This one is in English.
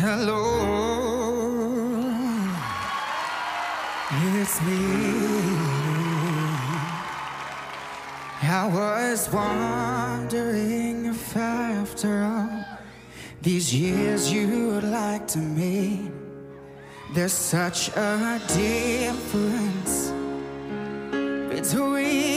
Hello, it's me. I was wondering if after all these years you would like to meet. There's such a difference between